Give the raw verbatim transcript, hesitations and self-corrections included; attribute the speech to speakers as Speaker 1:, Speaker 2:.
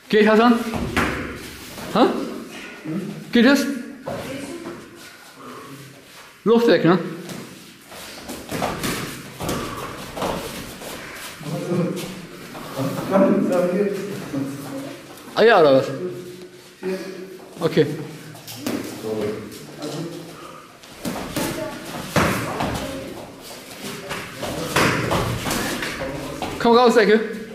Speaker 1: Geht Hassan? Hä? Geht es? Luft weg, ne? Eier oder was? Okay. Komm raus, Ecke.